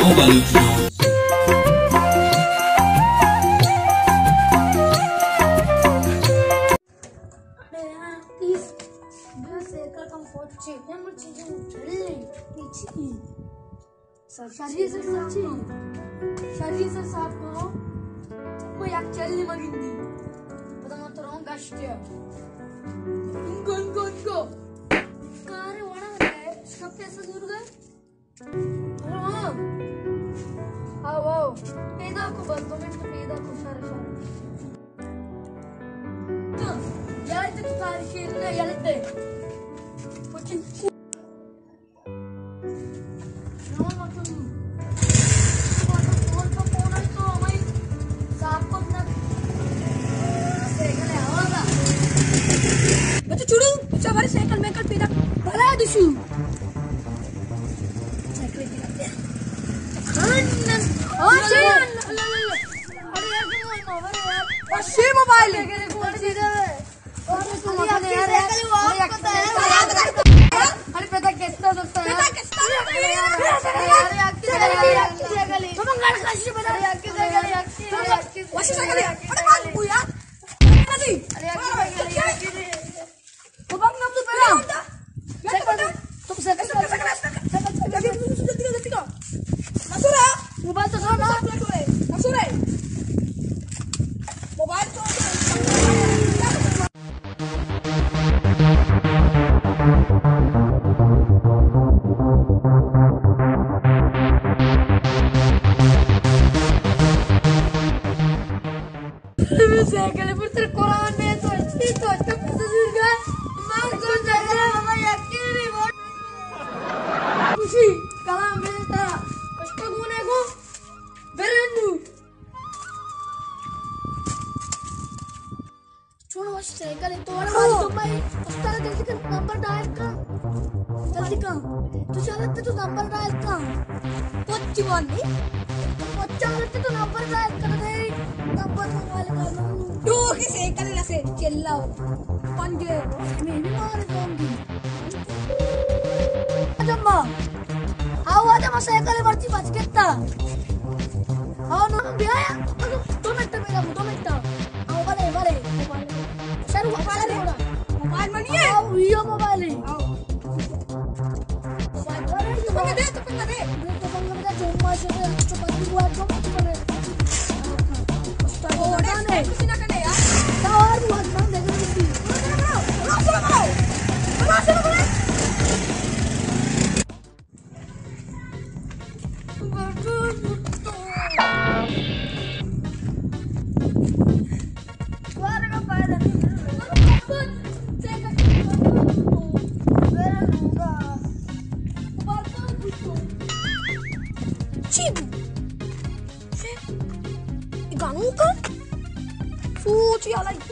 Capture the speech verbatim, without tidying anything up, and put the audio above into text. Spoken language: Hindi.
Balochi. शरीर साफ करो वो याक चलनी मगिंदी पता मत रहो गश्तिया इनको इनको इनको कारे वाणा है सब कैसे दूर गए हाँ आओ आओ पेदा को बस दो मिनट पेदा को सारे सारे तो यार इतने सारे शेर ने यार इतने कुछ साइकिल में कर पेदा भला दुशु साइकिल पे खन्नन ओ अरे यार और से मोबाइल है कौन सी है और तो यार साइकिल वापस पता है अरे पेदा कैसा दोस्त है पेदा कैसा यार यार की साइकिल तुम गड़ कशी बता यार की साइकिल यार की वैसे साइकिल अरे बात को यार नहीं अरे यार की साइकिल यार की तो बंग ना तो पहला तुम साइकिल साइकिल साइकिल जल्दी जल्दी जल्दी का मसूरा मोबाइल तो ना मसूरा मोबाइल तो साइकिल पर तेरे कुरान में तो अच्छी तो अच्छा तस्वीर का खुशी कलाम मिलता कष्ट गुने को बेरनु छोड़ो साइकिल तो वाला बात तो भाई उसका जल्दी कर नंबर डायल कर जल्दी कर तू चलते तो नंबर डायल कर पच्ची वाली पच्चा रहते तो नंबर डायल कर दे नंबर मोबाइल का तू की साइकिल ना से चिल्लाओ पंजे मैं भी मार दूंगी अजम्मा आओ आजा मैं साइकिल वर्ती बच गया आओ ना बिया दो मिनट मेरा दो मिनट आओ वाले वाले सर मोबाइल मोबाइल मनी है आओ ये मोबाइल है आओ मोबाइल वाले तो पंगे दे तो पंगे दे तो पंगे दे जो मार से तो पंगे हुआ जो मत करे ओ ने कुछ ना करे यार तो और बहुत नाम दे दे चलो चलो चलो चलो Gangu kan? Fuji alai.